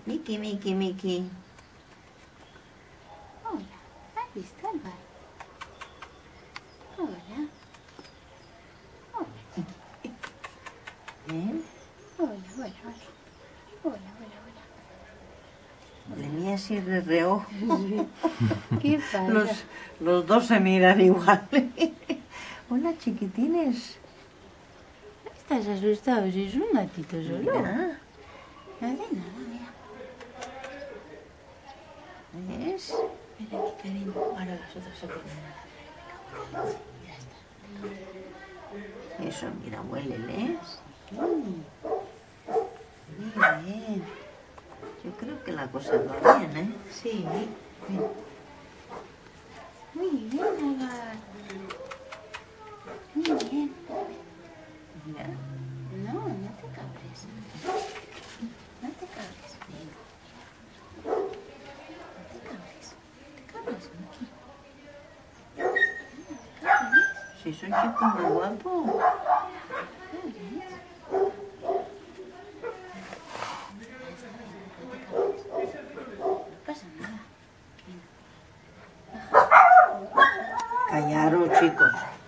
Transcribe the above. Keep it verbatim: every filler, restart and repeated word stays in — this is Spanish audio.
Miki, Miki, Miki. Hola, ahí está el bar. Hola. Hola, chiqui. ¿Eh? Hola, hola, hola. Hola, hola, hola. Venía así de reojo. ¿Qué pasa? Los, los dos se miran igual. Hola, chiquitines. ¿Estás asustado? Si es un gatito solo. Mira, No hace nada, mira. ¿ves? Ven aquí, cariño. Ahora los otros se ponen a la Ya está. Eso, mira, huélele. Mm. Muy bien. Yo creo que la cosa va bien, ¿eh? Sí. Ven. Muy bien, Agar. Muy bien. Mira. No, no te cabres. No te cabres. Venga. No te cabres. No te cabres, Miki. No te cabres. Si soy chico muy guapo. ¿Cabres? Ya está bien. No te cabres. No pasa nada. Venga. Callaros, chicos.